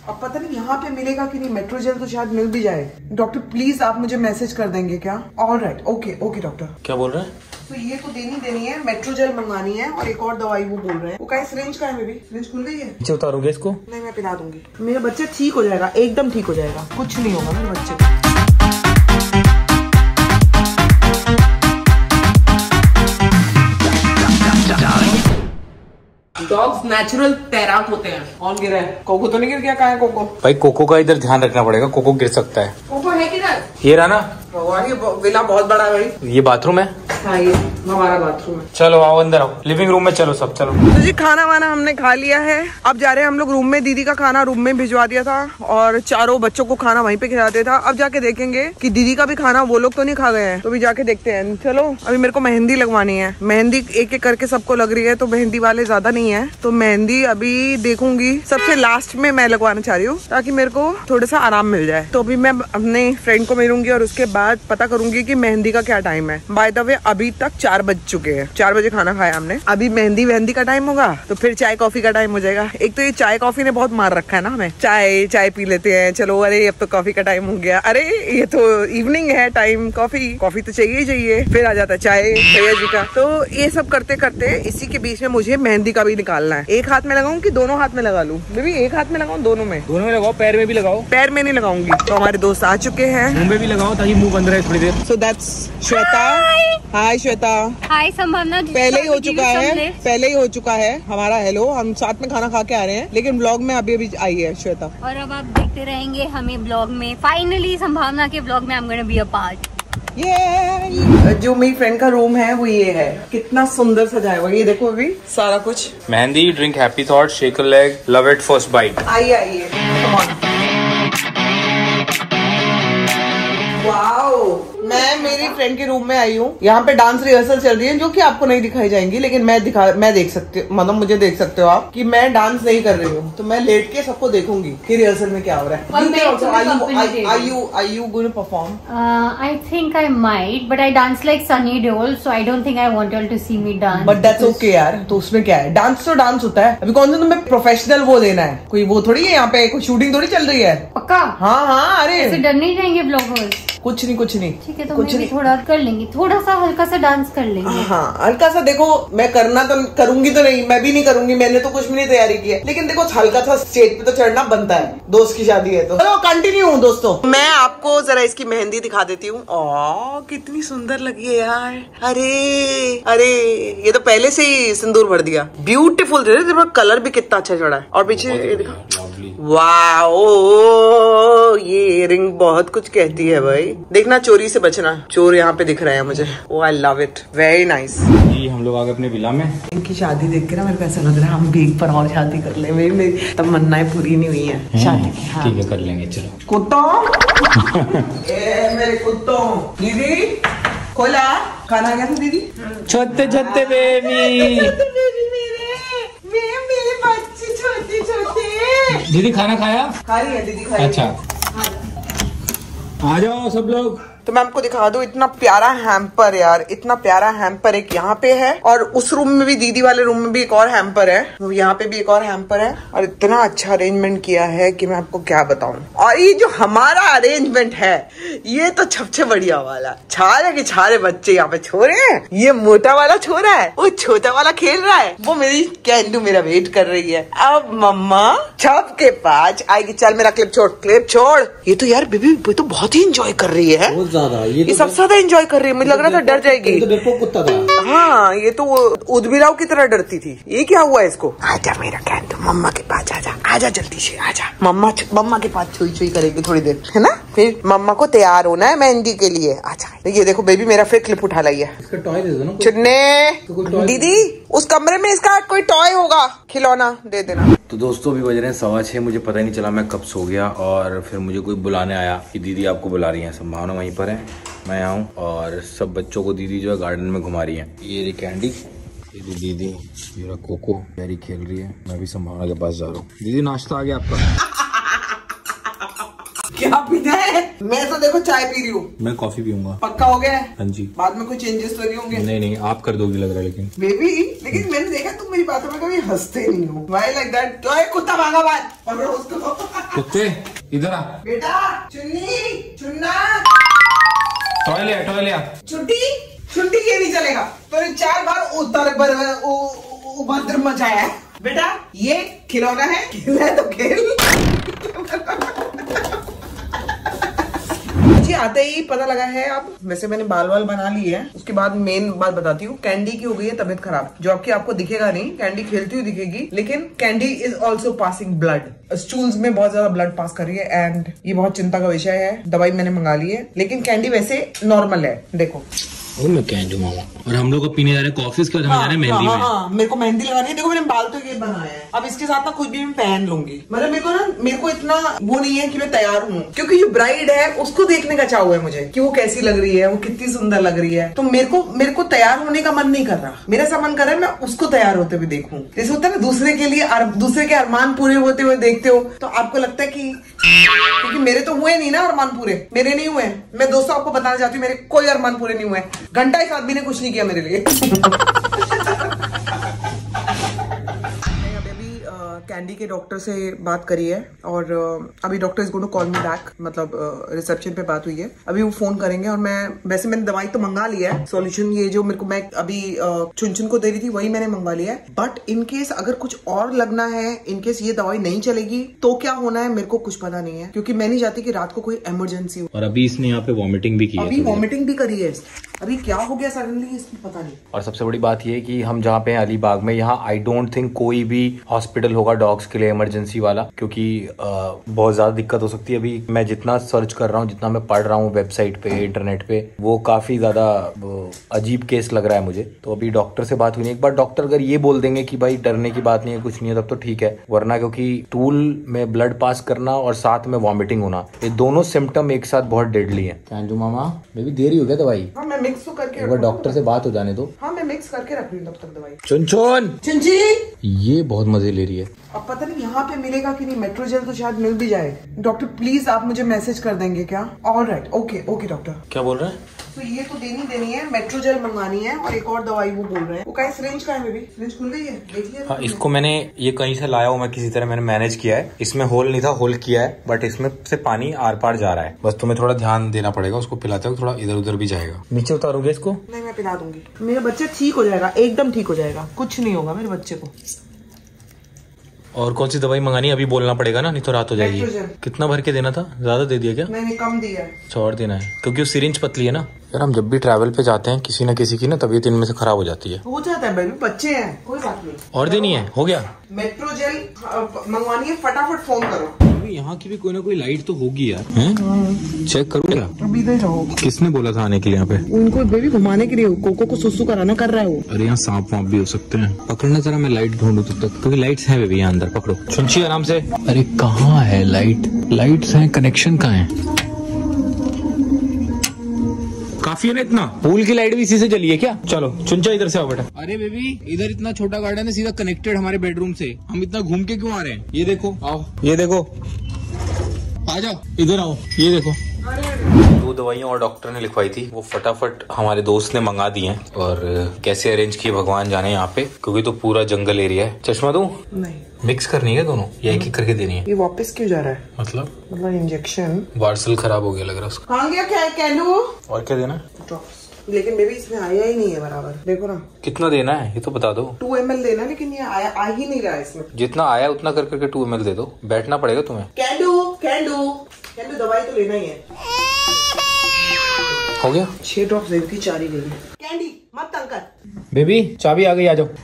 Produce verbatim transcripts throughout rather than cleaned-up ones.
अब पता नहीं यहाँ पे मिलेगा कि नहीं, मेट्रो जेल तो शायद मिल भी जाए। डॉक्टर प्लीज आप मुझे मैसेज कर देंगे क्या? All right, okay okay doctor. क्या बोल रहे हैं? तो ये तो देनी देनी है, मेट्रो जेल मंगवानी है और एक और दवाई वो बोल रहे हैं। वो का सिरिंज का है बेबी? सिरिंज खुल गई है? नीचे उतारोगे इसको? नहीं मैं पिला दूंगी। मेरा बच्चा ठीक हो जाएगा, एकदम ठीक हो जाएगा, कुछ नहीं होगा मेरे बच्चे को। डॉग्स नेचुरल तैराक होते हैं। कौन गिरा है? कोको तो नहीं गिर गया? कहाँ है कोको? भाई कोको का इधर ध्यान रखना पड़ेगा, कोको गिर सकता है। कोको है किधर? ये रहा ना। भगवान ये विला बहुत बड़ा है भाई। ये बाथरूम है। हाँ ये हमारा बाथरूम है। चलो आओ अंदर आओ, लिविंग रूम में चलो सब चलो। तो जी खाना वाना हमने खा लिया है, अब जा रहे हैं हम लोग रूम में। दीदी का खाना रूम में भिजवा दिया था और चारों बच्चों को खाना वहीं पे खिलाते था। अब जाके देखेंगे कि दीदी का भी खाना वो लोग तो नहीं खा गए हैं, तो भी जाके देखते हैं। चलो अभी मेरे को मेहंदी लगवानी है, मेहंदी एक एक करके सबको लग रही है, तो मेहंदी वाले ज्यादा नहीं है, तो मेहंदी अभी देखूंगी सबसे लास्ट में मैं लगवाना चाह रही हूँ ताकि मेरे को थोड़ा सा आराम मिल जाए। तो अभी मैं अपने फ्रेंड को मिलूंगी और उसके बाद पता करूंगी कि मेहंदी का क्या टाइम है। बाय द वे अभी तक चार बज चुके हैं, चार बजे खाना खाया हमने, अभी मेहंदी मेहंदी का टाइम होगा तो फिर चाय कॉफी का टाइम हो जाएगा। एक तो ये चाय कॉफी ने बहुत मार रखा है ना हमें, चाय चाय पी लेते हैं, चलो अरे अब तो कॉफी का टाइम हो गया, अरे ये तो इवनिंग है टाइम, कॉफी कॉफी तो चाहिए ही चाहिए, फिर आ जाता है चाय भैया जी का। तो ये सब करते करते इसी के बीच में मुझे मेहंदी का भी निकालना है। एक हाथ में लगाऊं कि दोनों हाथ में लगा लूं? बेबी एक हाथ में लगाऊं दोनों में? दोनों में लगाओ, पैर में भी लगाओ। पैर में नहीं लगाऊंगी। तो हमारे दोस्त आ चुके हैं, मुंह में भी लगाओ ताकि मुंह बंद रहे थोड़ी देर। So that's Shweta. Hi Shweta. Hi Sambhavna. पहले ही हो चुका है, पहले ही हो चुका है हमारा हेलो, हम साथ में खाना खा के आ रहे हैं, लेकिन ब्लॉग में अभी अभी आई है श्वेता। और अब आप देखते रहेंगे हमें ब्लॉग में। फाइनली संभावना के ब्लॉग में I am gonna be a part. ये जो मेरी फ्रेंड का रूम है वो ये है, कितना सुंदर सजाया हुआ, ये देखो अभी सारा कुछ। Mehndi, drink happy thought, shake a leg, love at first bite. आइए आइए, कम ऑन। वाओ, मैं मेरी फ्रेंड के रूम में आई हूँ, यहाँ पे डांस रिहर्सल चल रही है जो कि आपको नहीं दिखाई जाएंगी, लेकिन मैं दिखा मैं देख सकती हूँ, मतलब मुझे देख सकते हो आप कि मैं डांस नहीं कर रही हूँ, तो मैं लेट के सबको देखूंगी कि रिहर्सल में क्या हो रहा है। Are you going to perform? Uh, I think I might, but I dance like Sunny Deol, so I don't think I want you all to see me dance. But that's okay यार, तो उसमें क्या है, dance तो dance होता है। अभी कौन सा तुम्हें प्रोफेशनल वो देना है, कोई वो थोड़ी है यहाँ पे, कोई शूटिंग थोड़ी चल रही है। पक्का? हाँ हाँ, अरे ऐसे डर नहीं जाएंगे ब्लॉगर्स? कुछ नहीं कुछ नहीं। ठीक है, तो कुछ मैं भी थोड़ा कर लेंगे, थोड़ा सा हल्का सा डांस कर लेंगे। हाँ हल्का सा, देखो मैं करना तो करूंगी तो नहीं, मैं भी नहीं करूंगी, मैंने तो कुछ भी नहीं तैयारी की है, लेकिन देखो हल्का सा स्टेज पे तो चढ़ना बनता है, दोस्त की शादी है तो। चलो कंटिन्यू दोस्तों, मैं आपको जरा इसकी मेहंदी दिखा देती हूँ। ओ कितनी सुंदर लगी है यार, अरे अरे ये तो पहले से ही सिंदूर भर दिया, ब्यूटीफुल, कलर भी कितना अच्छा चढ़ा है। और पीछे वाओ, ये रिंग बहुत कुछ कहती है भाई, देखना चोरी से बचना, चोर यहाँ पे दिख रहे हैं मुझे। Oh I love it, very nice. जी हम लोग आ गए अपने विला में। इनकी शादी देख के ना मेरे को ऐसा लग रहा है हम भी एक पर और शादी कर ले, मेरी मेरी तमन्नाएं पूरी नहीं हुई है शादी की। हाँ। ठीक है कर लेंगे, चलो। कुत्तों ए मेरे कुत्तों, दीदी खोला, खाना आ गया था दीदी। छोटे छोटे बेबी, मेरे बच्चे छोटे छोटे। दीदी खाना खाया? खा रही है दीदी, खा रही है। अच्छा आ जाओ सब लोग। तो मैं आपको दिखा दूं, इतना प्यारा हैम्पर यार, इतना प्यारा हैम्पर एक यहाँ पे है और उस रूम में भी, दीदी वाले रूम में भी एक और हैम्पर है, यहाँ पे भी एक और हैम्पर है, और इतना अच्छा अरेंजमेंट किया है कि मैं आपको क्या बताऊं। और ये जो हमारा अरेंजमेंट है ये तो सबसे बढ़िया वाला, छारे के छारे बच्चे यहाँ पे छोरे हैं, ये मोटा वाला छोरा है, वो छोटा वाला खेल रहा है, वो मेरी कैंडू मेरा वेट कर रही है। अब मम्मा छप के पास आएगी, चल मेरा क्लिप छोड़, क्लिप छोड़। ये तो यार बेबी तो बहुत ही इंजॉय कर रही है, ज्यादा ये, ये तो सबसे ज्यादा एंजॉय कर रही है, मुझे लग रहा था डर जाएगी, तो कुत्ता था। हाँ ये तो उदबिराव की तरह डरती थी। ये क्या हुआ इसको? आजा मेरा कैंडू, मम्मा के पास आजा, आजा जल्दी से आजा, मम्मा मम्मा के पास छुई छुई करेगी थोड़ी देर, है ना, फिर मम्मा को तैयार होना है मेहंदी के लिए। अच्छा ये देखो बेबी मेरा फिर क्लिप उठा लाई है, इसका टॉय दे दो ना चुन्ने। दीदी उस कमरे में इसका कोई टॉय होगा, खिलौना दे देना। तो दोस्तों अभी बज रहे हैं सवा छह, मुझे पता ही नहीं चला मैं कब सो गया, और फिर मुझे कोई बुलाने आया कि दीदी आपको बुला रही है। संभावना वहीं पर है, मैं आऊँ, और सब बच्चों को दीदी जो है गार्डन में घुमा रही है। ये रही कैंडी, ये दीदी, मेरा कोको प्यारी खेल रही है, मैं भी संभावना के पास जा रहा हूँ। दीदी नाश्ता आ गया आपका? क्या पीना है? मैं तो देखो चाय पी रही हूँ। मैं कॉफी पीऊंगा। पक्का हो गया है? हाँ जी। बाद में कोई चेंजेस लगे होंगे? नहीं नहीं, आप कर दोगी लग रहा है। लेकिन बेबी, लेकिन मैंने देखा तुम मेरी बातों में कभी हंसते नहीं हो। Why like that? तो एक कुत्ता भागा बात पकड़ो उसको। कुत्ते इधर आ। बेटा चुन्नी चुन्ना टॉय लिया टॉय लिया। छुट्टी छुट्टी ये नहीं चलेगा। तो चार बार उतर बर उपद्र मचाया है। बेटा ये खिलौना है, खेल है तो खेल। मुझे आते ही पता लगा है अब। वैसे मैंने बाल वाल बना लिए है। उसके बाद मेन बात बताती हूँ, कैंडी की हो गई है तबीयत खराब, जो आपकी आपको दिखेगा नहीं। कैंडी खेलती हुई दिखेगी, लेकिन candy is also passing blood. Stools में बहुत ज्यादा ब्लड पास कर रही है एंड ये बहुत चिंता का विषय है। दवाई मैंने मंगा ली है, लेकिन कैंडी वैसे नॉर्मल है। देखो और मैं कैंडू मामा, और हम लोग को पीने जा रहे हैं कॉफी, उसके बाद हम जा रहे हैं मेहंदी में। हाँ, मेरे को मेहंदी लगानी है। देखो मैंने बाल तो ये बनाया है। अब इसके साथ ना कुछ भी मैं पहन लूंगी। मतलब मेरे को ना मेरे को इतना वो नहीं है कि मैं तैयार हूँ, क्योंकि जो ब्राइड है उसको देखने का चाव है मुझे कि वो कैसी लग रही है, वो कितनी सुंदर लग रही है। तो मेरे को मेरे को तैयार होने का मन नहीं कर रहा। मेरा सा मन कर रहा है मैं उसको तैयार होते हुए देखूं। जैसे होता है ना, दूसरे के लिए दूसरे के अरमान पूरे होते हुए देखते हो, तो आपको लगता है कि क्योंकि मेरे तो हुए नहीं ना अरमान पूरे, मेरे नहीं हुए। मैं दोस्तों आपको बताना चाहती हूँ, मेरे कोई अरमान पूरे नहीं हुए। घंटा एक आदमी ने कुछ नहीं किया मेरे लिए। कैंडी के डॉक्टर से बात करी है और अभी doctor is going to call me back. मतलब रिसेप्शन पे बात हुई है, अभी वो फोन करेंगे। और मैं वैसे मैंने दवाई तो मंगा लिया है, सॉल्यूशन ये जो मेरे को मैं अभी चुन चुन को दे रही थी वही मैंने मंगवा लिया है। बट इन केस अगर कुछ और लगना है, इन केस ये दवाई नहीं चलेगी तो क्या होना है मेरे को कुछ पता नहीं है, क्योंकि मैं नहीं चाहती कि रात को कोई इमरजेंसी हो। और अभी इसने यहाँ पे वॉमिटिंग भी की है। अभी वॉमिटिंग भी करी है। अभी क्या हो गया सडनली इसको पता नहीं। और सबसे बड़ी बात ये है कि हम जहाँ पे हैं अलीबाग में, यहाँ आई डोंट थिंक कोई भी हॉस्पिटल होगा डॉग्स के लिए इमरजेंसी वाला, क्योंकि आ, बहुत ज्यादा दिक्कत हो सकती है। अभी मैं जितना सर्च कर रहा हूँ, जितना मैं पढ़ रहा हूँ वेबसाइट पे, इंटरनेट पे, वो काफी ज्यादा अजीब केस लग रहा है मुझे। तो अभी डॉक्टर से बात हुई नहीं। एक बार डॉक्टर अगर ये बोल देंगे कि भाई डरने की बात नहीं है, कुछ नहीं है, तब तो ठीक है। वरना क्योंकि टूल में ब्लड पास करना और साथ में वॉमिटिंग होना, ये दोनों सिम्टम एक साथ बहुत डेडली है। कैंजू मामा बेबी देरी हो गया दवाई। हाँ, मैं मिक्स तो करके एक बार डॉक्टर से बात हो जाने दो। हाँ, मैं मिक्स करके रख रही हूँ तब तक दवाई। चुन चुन चिंची ये बहुत मजे ले रही है। अब पता नहीं यहाँ पे मिलेगा कि नहीं। मेट्रो जेल तो शायद मिल भी जाए। डॉक्टर प्लीज आप मुझे मैसेज कर देंगे क्या? All right, okay okay doctor. क्या बोल रहे हैं? तो ये तो देनी देनी है, मेट्रो जेल मंगवानी है और एक और दवाई वो बोल रहे हैं। वो कहीं सिरिंज का है बेबी? सिरिंज खुल गई है, देख लिया? हाँ, इसको मैंने ये कहीं से लाया हूँ मैं, किसी तरह मैंने मैनेज किया है। इसमें होल नहीं था, होल किया है, बट इसमें से पानी आर पार जा रहा है। बस तुम्हें थोड़ा ध्यान देना पड़ेगा। उसको पिलाते वक्त थोड़ा इधर उधर भी जाएगा। नीचे उतारोगे इसको? नहीं, मैं पिला दूंगी। मेरा बच्चा ठीक हो जाएगा, एकदम ठीक हो जाएगा, कुछ नहीं होगा मेरे बच्चे को। और कौन सी दवाई मंगानी अभी बोलना पड़ेगा ना, नहीं तो रात हो जाएगी। कितना भर के देना था? ज्यादा दे दिया क्या? नहीं नहीं, कम दिया है। अच्छा और देना है, क्योंकि वो सिरिंज पतली है ना। यार हम जब भी ट्रैवल पे जाते हैं, किसी न किसी की ना तबीयत इनमें से खराब हो जाती है। हो जाता है भाई, बच्चे हैं, कोई बात नहीं। और देनी है? हो गया। मेट्रो जेल मंगवानी है, फटाफट फोन करो। यहाँ की भी कोई ना कोई लाइट तो होगी यार। हैं? चेक करो क्या? अभी इधर रहो। किसने बोला था आने के लिए यहाँ पे? उनको बेबी घुमाने के लिए, कोको को सुसु कराना कर रहा है वो। अरे यहाँ सांप वाप भी हो सकते हैं। पकड़ना जरा, मैं लाइट ढूंढूं तब तक, क्योंकि लाइट्स हैं बेबी यहाँ अंदर। पकड़ो सुनची आराम से। अरे कहाँ है लाइट? लाइट्स हैं, कनेक्शन कहाँ है? काफी है ना इतना? पूल की लाइट भी इसी से जली है क्या? चलो चुनचा इधर से आओ बेटा। अरे बेबी इधर इतना छोटा गार्डन है, सीधा कनेक्टेड हमारे बेडरूम से। हम इतना घूम के क्यों आ रहे हैं? ये देखो, आओ ये देखो, आ जाओ इधर आओ, ये देखो। दो दवाइयाँ और डॉक्टर ने लिखवाई थी, वो फटाफट हमारे दोस्त ने मंगा दी हैं। और कैसे अरेंज किए भगवान जाने यहाँ पे, क्योंकि तो पूरा जंगल एरिया है। चश्मा दूं? नहीं। मिक्स करनी है दोनों या एक एक करके देनी है? ये वापस क्यों जा रहा है? मतलब मतलब इंजेक्शन पार्सल खराब हो गया लग रहा है उसका। कहाँ गया? क्या कैलू? और क्या देना? लेकिन बेबी इसमें आया ही नहीं है बराबर। देखो ना कितना देना है ये तो बता दो। टू एम एल देना, लेकिन ये आया आ ही नहीं रहा है इसमें। जितना आया उतना कर करके टू एम एल दे दो। बैठना पड़ेगा तुम्हें। कैंडू कैंडू कैंडू दवाई तो लेना ही है। हो गया? छह ड्रॉप दे दी, चार ही गई। कैंडी मत तंग कर। बेबी चाबी आ गई, आ जाओ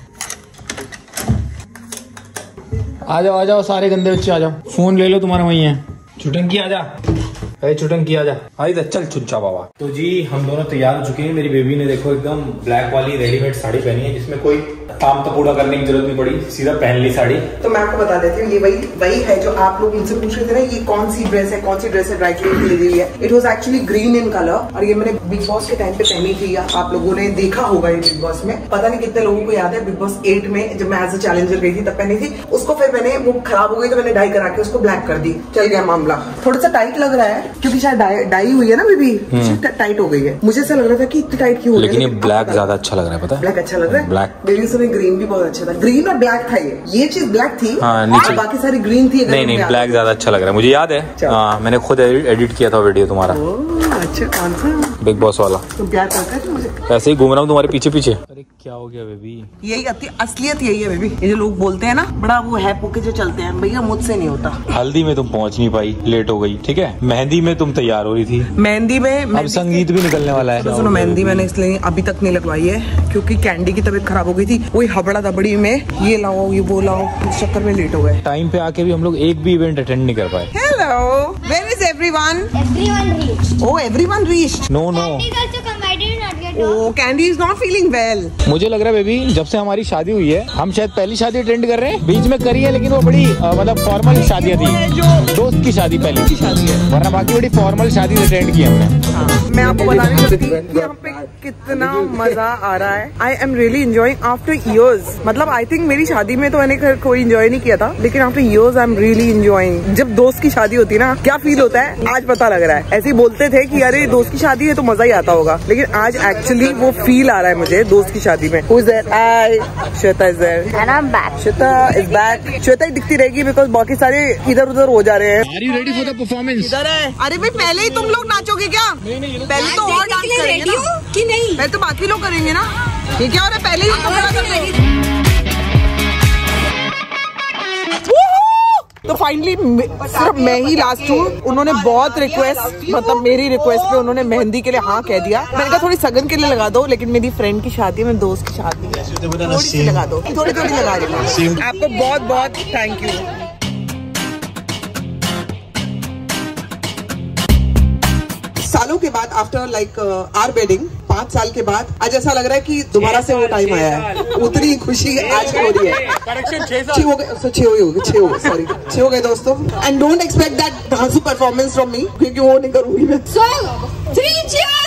आ जाओ आ जाओ, सारे गंदे बच्चे आ जाओ। फोन ले लो, तुम्हारा वही है। छुटंकी आ जा। अरे छुटन किया जा आई चल चुच्चा बाबा। तो जी हम दोनों तैयार हो चुके हैं। मेरी बेबी ने देखो एकदम ब्लैक वाली रेडीमेड साड़ी पहनी है जिसमें कोई काम तो पूरा करने की जरूरत नहीं पड़ी, सीधा पहन ली साड़ी। तो मैं आपको बता देती हूँ ये वही वही है जो आप लोग मुझसे पूछ रहे थे ना, ये कौन सी ड्रेस है, कौन सी ड्रेस है ड्राई क्लीन के लिए दी है। It was actually green in colour और ये मैंने बिग बॉस के टाइम पे पहनी थी। आप लोगों ने देखा होगा ये बिग बॉस में, पता नहीं कितने लोगों को याद है। बिग बॉस एट में जब मैं एज अ चैलेंजर गई थी तब पहनी थी उसको। फिर मैंने वो खराब हो गई तो मैंने डाई करा के उसको ब्लैक कर दी, चल गया मामला। थोड़ा सा टाइट लग रहा है क्योंकि शायद डाई हुई है ना बेबी, टाइट हो गई है। मुझे ऐसा लग रहा था कि इतनी टाइट क्यों हो गई, लेकिन ये ब्लैक ज्यादा अच्छा लग रहा है। पता है ब्लैक अच्छा लग रहा है। ब्लैक बेबी से ग्रीन भी बहुत अच्छा था। ग्रीन और ब्लैक था ये ये चीज ब्लैक थी। हाँ, नीचे बाकी सारी ग्रीन थी। नहीं नहीं ब्लैक ज्यादा अच्छा लग रहा है मुझे याद है। हाँ, मैंने खुद एडिट किया था वीडियो तुम्हारा। अच्छा कौन सा? बिग बॉस वाला। तुम प्यार करते हो मुझे? ऐसे ही घूम रहा हूँ तुम्हारे पीछे पीछे। अरे क्या हो गया बेबी? यही असलियत यही है बेबी। ये जो लोग बोलते हैं ना बड़ा वो है पोके जो चलते हैं, भैया मुझसे नहीं होता। हल्दी में तुम पहुंच नहीं पाई, लेट हो गई। ठीक है, मेहंदी में तुम तैयार हो रही थी। मेहंदी में अब संगीत भी निकलने वाला है। तो सुनो, मेहंदी मैंने इसलिए अभी तक नहीं लगवाई है क्योंकि कैंडी की तबीयत खराब हो गई थी। वही हबड़ा दबड़ी में ये लाओ ये वो लाओ, इस चक्कर में लेट हो गए। टाइम पे आके भी हम लोग एक भी इवेंट अटेंड नहीं कर पाए। Hello, where is everyone? Everyone reached. Oh, everyone reached. No no Candy also come. I did not get. Oh, Candy is not feeling well. मुझे लग रहा है बेबी जब से हमारी शादी हुई है हम शायद पहली शादी अटेंड कर रहे हैं। बीच में करी है लेकिन वो बड़ी आ, मतलब फॉर्मल शादियाँ थी। दोस्त की शादी पहली की शादी है, वरना बाकी बड़ी फॉर्मल शादी अटेंड की हमने। हाँ, मैं आपको बताने लगती हूँ यहाँ पे कितना मजा आ रहा है। I am really enjoying after years. मतलब आई थिंक मेरी शादी में तो मैंने कोई एंजॉय नहीं किया था, लेकिन after years I am really enjoying. जब दोस्त की शादी होती है ना क्या फील होता है आज पता लग रहा है। ऐसे ही बोलते थे कि अरे दोस्त की शादी है तो मजा ही आता होगा, लेकिन आज एक्चुअली वो फील आ रहा है मुझे दोस्त की शादी में। Who is there? I, Shweta is there. And I'm back. Shweta is back. Shweta ही दिखती रहेगी बिकॉज बाकी सारे इधर उधर हो जा रहे हैं। Are you ready for the performance? इधर है। अरे भाई पहले ही तुम लोग नाचोगे क्या? नहीं नहीं पहले तो और डांस करेंगे ना कि नहीं? पहले तो बाकी लोग करेंगे ना। ये क्या हो रहा है? पहले ही तो कर दो। तो फाइनली सिर्फ मैं ही लास्ट हूँ। उन्होंने बहुत रिक्वेस्ट, मतलब मेरी रिक्वेस्ट पे उन्होंने मेहंदी के लिए हाँ कह दिया। मैंने कहा थोड़ी सगन के लिए लगा दो, लेकिन मेरी फ्रेंड की शादी है, मेरी दोस्त की शादी है, थोड़ी सी लगा दो, थोड़ी थोड़ी लगा रही हूँ। आपको बहुत बहुत थैंक यू। सालों के बाद आफ्टर लाइक आर वेडिंग, पाँच साल के बाद आज ऐसा लग रहा है कि दोबारा से वो टाइम आया है। उतनी खुशी आज हो रही है। छह हो गए, छह हो गए, छह हो गए, सॉरी छह हो गए दोस्तों। एंड डोंट एक्सपेक्ट दैट धांसू परफॉर्मेंस फ्रॉम मी क्योंकि वो नहीं करूंगी मैं। So, three cheers.